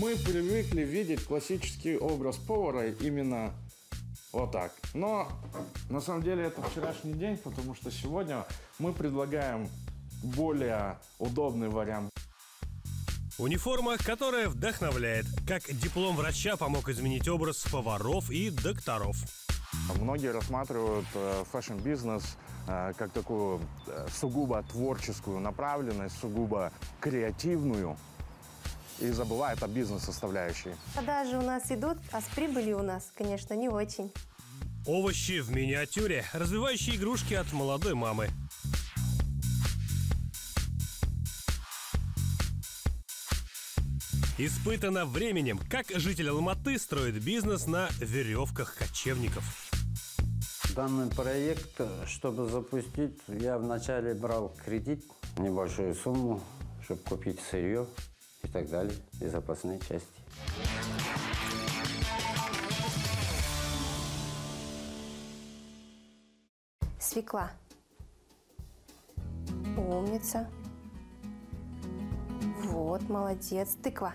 Мы привыкли видеть классический образ повара именно вот так. Но на самом деле это вчерашний день, потому что сегодня мы предлагаем более удобный вариант. Униформа, которая вдохновляет. Как диплом врача помог изменить образ поваров и докторов. Многие рассматривают фэшн-бизнес как такую сугубо творческую направленность, сугубо креативную. И забывают о бизнес-составляющей. Продажи у нас идут, а с прибылью у нас, конечно, не очень. Овощи в миниатюре. Развивающие игрушки от молодой мамы. Испытано временем, как житель Алматы строит бизнес на веревках кочевников. Данный проект, чтобы запустить, я вначале брал кредит, небольшую сумму, чтобы купить сырье и так далее, и запасные части. Свекла. Умница. Вот, молодец. Тыква.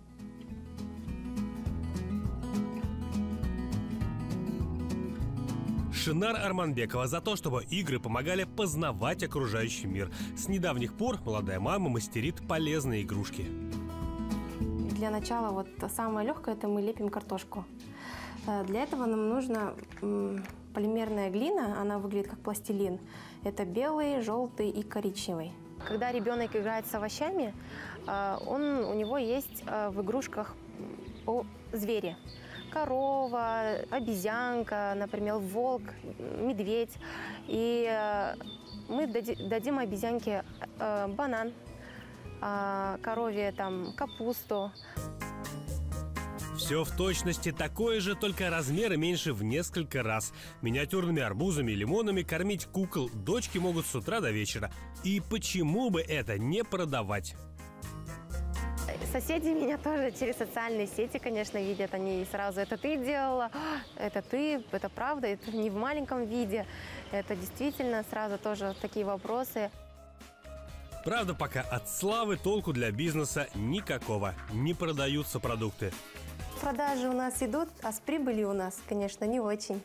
Шинар Арманбекова за то, чтобы игры помогали познавать окружающий мир. С недавних пор молодая мама мастерит полезные игрушки. Для начала вот самое легкое – это мы лепим картошку. Для этого нам нужна полимерная глина, она выглядит как пластилин. Это белый, желтый и коричневый. Когда ребенок играет с овощами, у него есть в игрушках звери. Корова, обезьянка, например, волк, медведь. И мы дадим обезьянке банан, корове там капусту. Все в точности такое же, только размеры меньше в несколько раз. Миниатюрными арбузами и лимонами кормить кукол дочки могут с утра до вечера. И почему бы это не продавать? Соседи меня тоже через социальные сети, конечно, видят. Они сразу: это ты делала, это ты, это правда, это не в маленьком виде. Это действительно сразу тоже такие вопросы. Правда, пока от славы толку для бизнеса никакого. Не продаются продукты. Продажи у нас идут, а с прибылью у нас, конечно, не очень.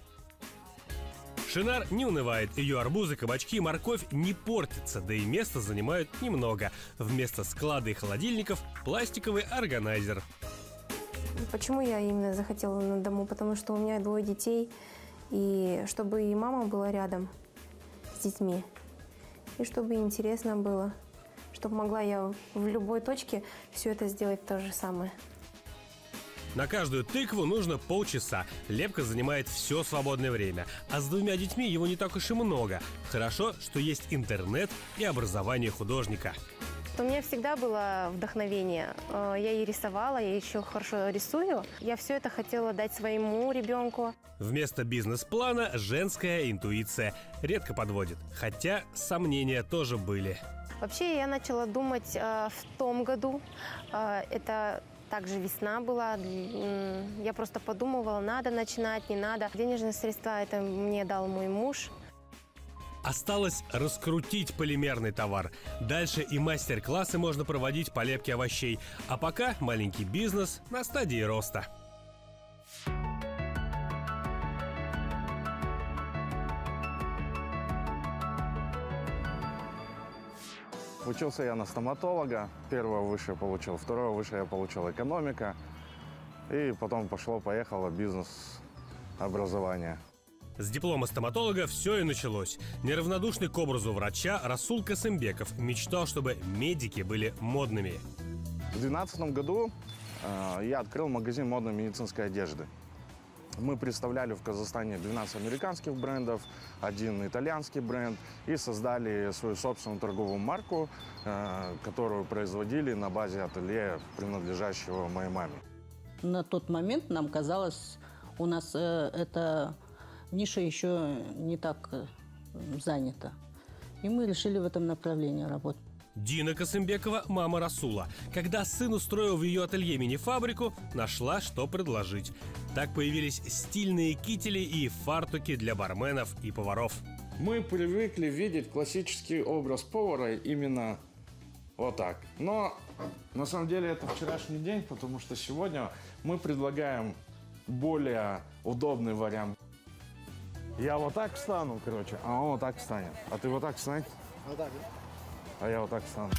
Шинар не унывает. Ее арбузы, кабачки, морковь не портятся, да и места занимают немного. Вместо склада и холодильников пластиковый органайзер. Почему я именно захотела на дому? Потому что у меня 2 детей, и чтобы и мама была рядом с детьми, и чтобы интересно было, чтобы могла я в любой точке все это сделать то же самое. На каждую тыкву нужно полчаса. Лепка занимает все свободное время. А с 2 детьми его не так уж и много. Хорошо, что есть интернет и образование художника. У меня всегда было вдохновение. Я и рисовала, я еще хорошо рисую. Я все это хотела дать своему ребенку. Вместо бизнес-плана женская интуиция редко подводит. Хотя сомнения тоже были. Вообще я начала думать в том году. Это также весна была. Я просто подумывала, надо начинать, не надо. Денежные средства это мне дал мой муж. Осталось раскрутить полимерный товар. Дальше и мастер-классы можно проводить по лепке овощей. А пока маленький бизнес на стадии роста. Учился я на стоматолога. Первое высшее получил, второе высшее я получил экономика. И потом пошло-поехало бизнес-образование. С диплома стоматолога все и началось. Неравнодушный к образу врача Расул Касымбеков мечтал, чтобы медики были модными. В 2012 году я открыл магазин модной медицинской одежды. Мы представляли в Казахстане 12 американских брендов, 1 итальянский бренд и создали свою собственную торговую марку, которую производили на базе ателье, принадлежащего моей маме. На тот момент нам казалось, у нас эта ниша еще не так занята. И мы решили в этом направлении работать. Дина Касымбекова – мама Расула. Когда сын устроил в ее ателье мини-фабрику, нашла, что предложить. Так появились стильные кители и фартуки для барменов и поваров. Мы привыкли видеть классический образ повара именно Вот так. Но на самом деле это вчерашний день, потому что сегодня мы предлагаем более удобный вариант. Я вот так встану, короче, а он вот так встанет. А ты вот так встань. Вот так, А я вот так встану.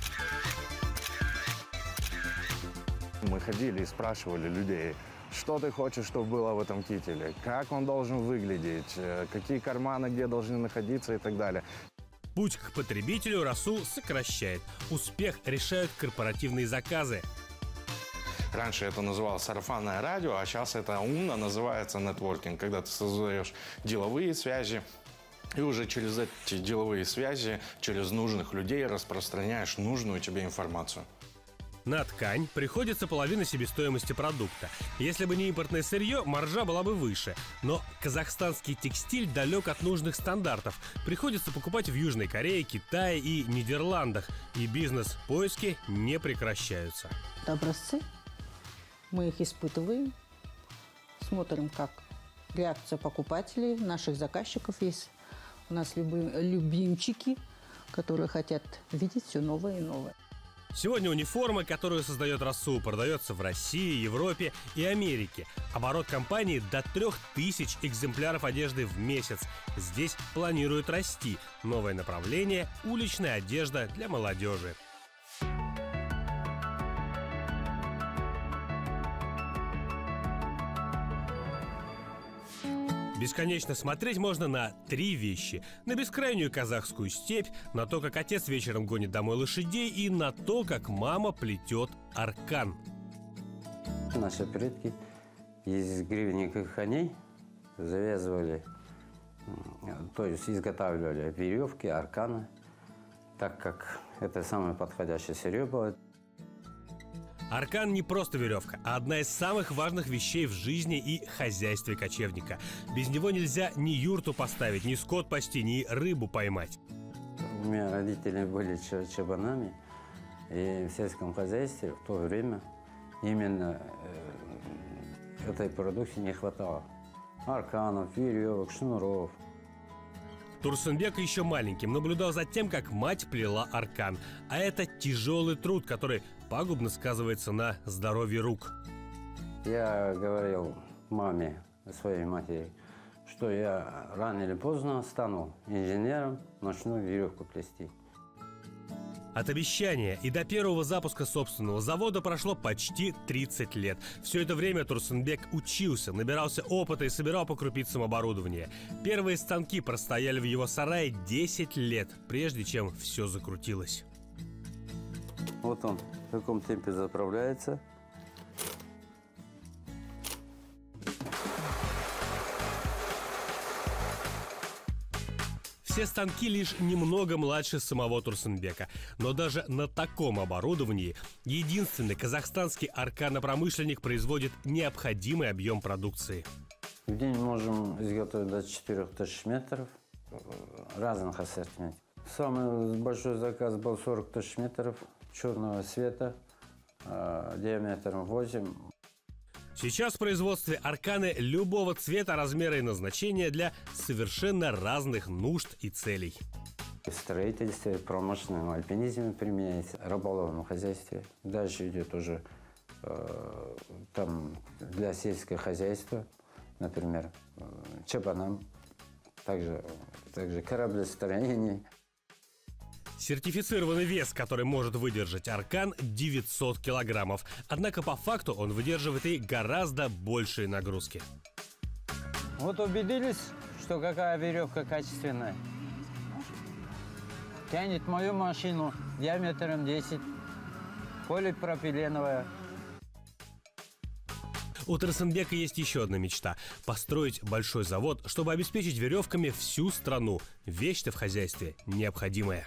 Мы ходили и спрашивали людей, что ты хочешь, чтобы было в этом кителе, как он должен выглядеть, какие карманы где должны находиться и так далее. Путь к потребителю Расул сокращает. Успех решают корпоративные заказы. Раньше это называлось сарафанное радио, а сейчас это умно называется нетворкинг, когда ты создаешь деловые связи и уже через эти деловые связи, через нужных людей распространяешь нужную тебе информацию. На ткань приходится половина себестоимости продукта. Если бы не импортное сырье, маржа была бы выше. Но казахстанский текстиль далек от нужных стандартов. Приходится покупать в Южной Корее, Китае и Нидерландах. И бизнес-поиски не прекращаются. Это образцы. Мы их испытываем. Смотрим, как реакция покупателей, наших заказчиков. Есть у нас любимчики, которые хотят видеть все новое и новое. Сегодня униформа, которую создает Расул, продается в России, Европе и Америке. Оборот компании до 3000 экземпляров одежды в месяц. Здесь планируют расти. Новое направление – уличная одежда для молодежи. Бесконечно смотреть можно на 3 вещи. На бескрайнюю казахскую степь, на то, как отец вечером гонит домой лошадей, и на то, как мама плетет аркан. Наши предки из гривенников коней завязывали, то есть изготавливали веревки, арканы, так как это самое подходящее сырье было. Аркан не просто веревка, а одна из самых важных вещей в жизни и хозяйстве кочевника. Без него нельзя ни юрту поставить, ни скот пасти, ни рыбу поймать. У меня родители были чабанами, и в сельском хозяйстве в то время именно этой продукции не хватало. Арканов, веревок, шнуров. Турсынбек еще маленьким наблюдал за тем, как мать плела аркан. А это тяжелый труд, который пагубно сказывается на здоровье рук. Я говорил маме, своей матери, что я рано или поздно стану инженером, начну веревку плести. От обещания и до первого запуска собственного завода прошло почти 30 лет. Все это время Турсынбек учился, набирался опыта и собирал по крупицам оборудование. Первые станки простояли в его сарае 10 лет, прежде чем все закрутилось. Вот он в каком темпе заправляется. Все станки лишь немного младше самого Турсынбека. Но даже на таком оборудовании единственный казахстанский арканопромышленник производит необходимый объем продукции. В день можем изготовить до 4000 метров разных ассортиментов. Самый большой заказ был 40 000 метров черного цвета, диаметром 8. Сейчас в производстве арканы любого цвета, размера и назначения для совершенно разных нужд и целей. В строительстве, промышленном альпинизме применяется, рыболовном хозяйстве. Дальше идет уже там для сельского хозяйства, например, чабанам, также кораблестроение. Сертифицированный вес, который может выдержать аркан, 900 килограммов. Однако по факту он выдерживает и гораздо большие нагрузки. Вот убедились, что какая веревка качественная. Тянет мою машину диаметром 10, полипропиленовая. У Турсынбека есть еще одна мечта – построить большой завод, чтобы обеспечить веревками всю страну. Вещь-то в хозяйстве необходимая.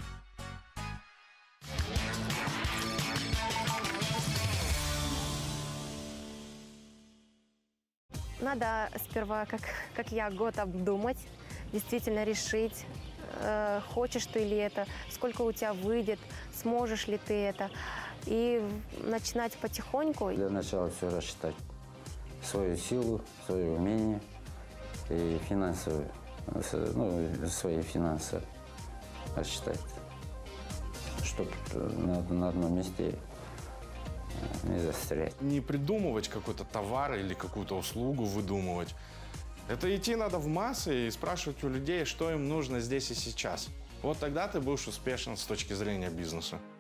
Надо сперва, как я, год обдумать, действительно решить, хочешь ты ли это, сколько у тебя выйдет, сможешь ли ты это. И начинать потихоньку. Для начала все рассчитать. Свою силу, свое умение и финансовые, свои финансы рассчитать. чтобы на одном месте не застрять. Не придумывать какой-то товар или какую-то услугу выдумывать. Это идти надо в массы и спрашивать у людей, что им нужно здесь и сейчас. Вот тогда ты будешь успешен с точки зрения бизнеса.